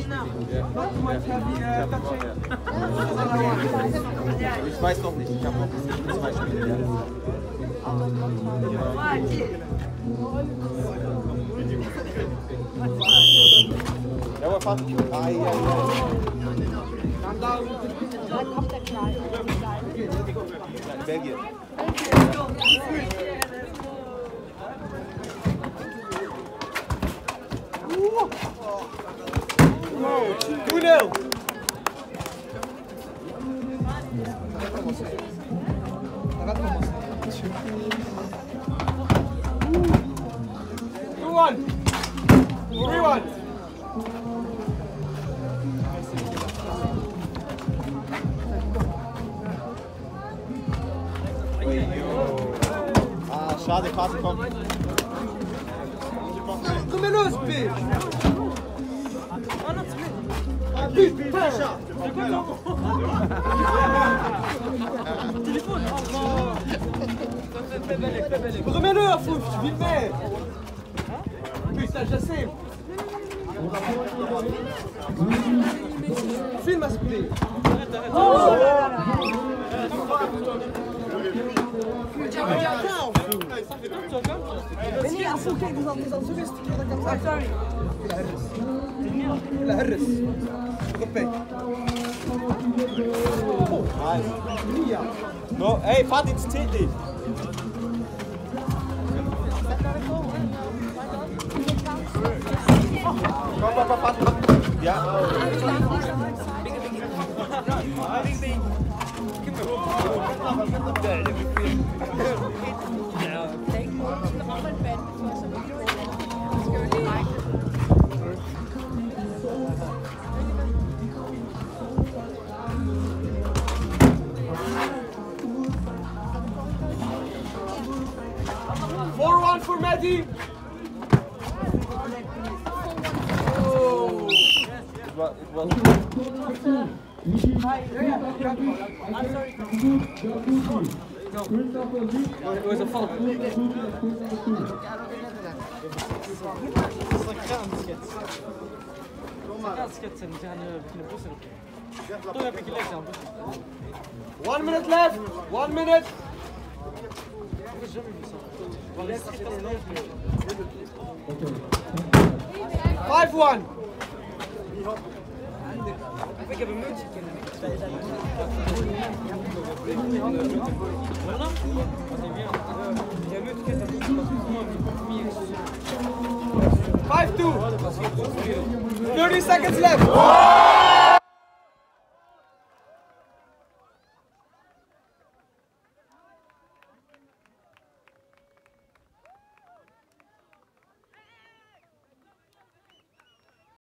Ich weiß noch nicht, ich habe noch 2 Spiele. Jawohl, fast. Da kommt der Kleine. Belgien. 2-0. Ah, schade, Karte kommt. Komm her los, Bill! Remets-le à fou, tu vis le mec! Putain, je sais! Filme à ce play! Veni a fou, kijk, die zal zo eens te dat kan zijn. Sorry. La herres. Repet. No, hey, Fatih, das zählt nicht. Komm, Fatih, komm. Ja. For Mehdi! Oh! It was... I'm sorry. No. It was a fault. One minute left! 1 minute! 5-1. Ik heb een muntje. 5-2. 30 seconds left.